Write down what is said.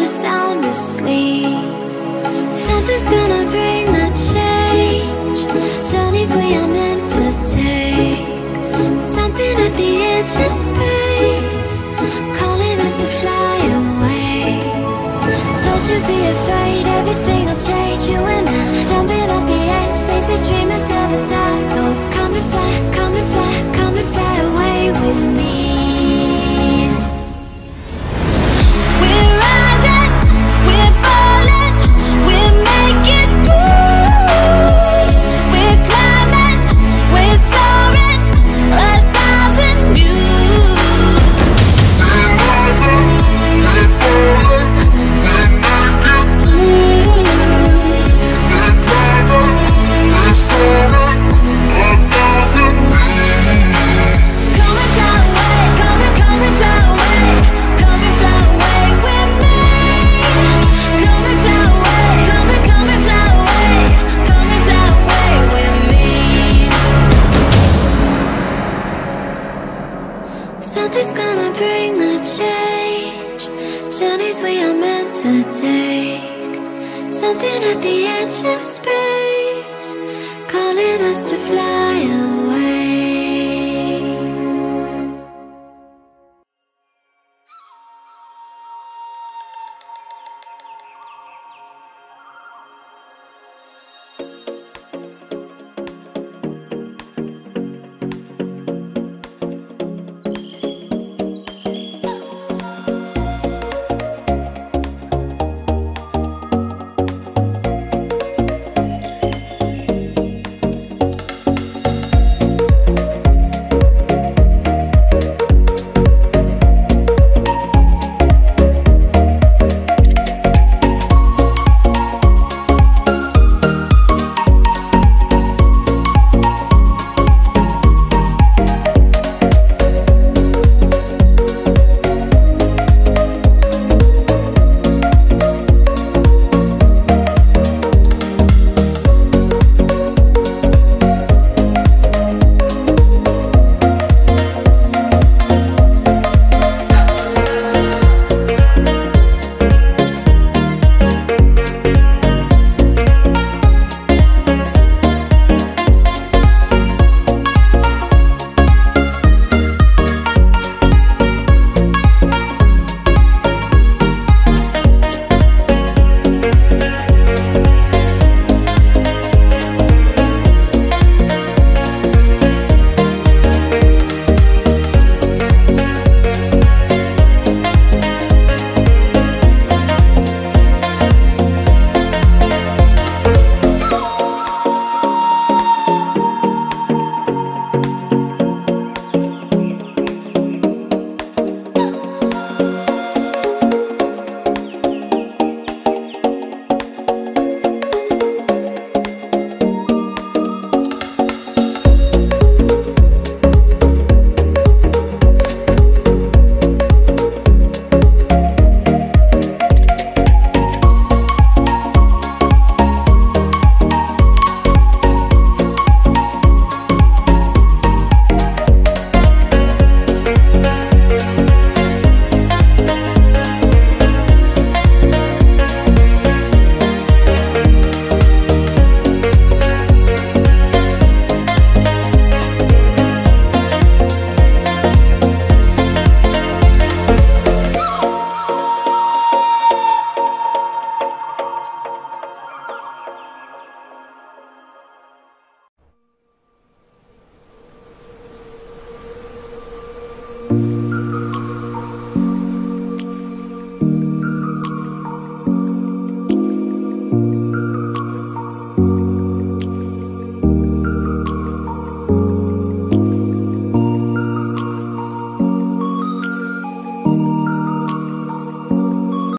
sound asleep. Something's gonna bring the change. Journeys we are meant to take. Something at the edge of space, calling us to fly away. Don't you be afraid, everything will change. You and I, jumping off the edge. They say dreamers never die. So come and fly, come and fly, come and fly away with me. We're rising, we're falling, we're making moves. We're climbing, we're soaring, 1,000 views. We're rising, we're falling, we're making moves. We're climbing, we're soaring, 1,000 views. Come and fly away, come and fly away, come and fly away with me. Come and fly away, come and fly away, come and fly away with me. Something's gonna bring the change. Journeys we are meant to take. Something at the edge of space, calling us to fly away.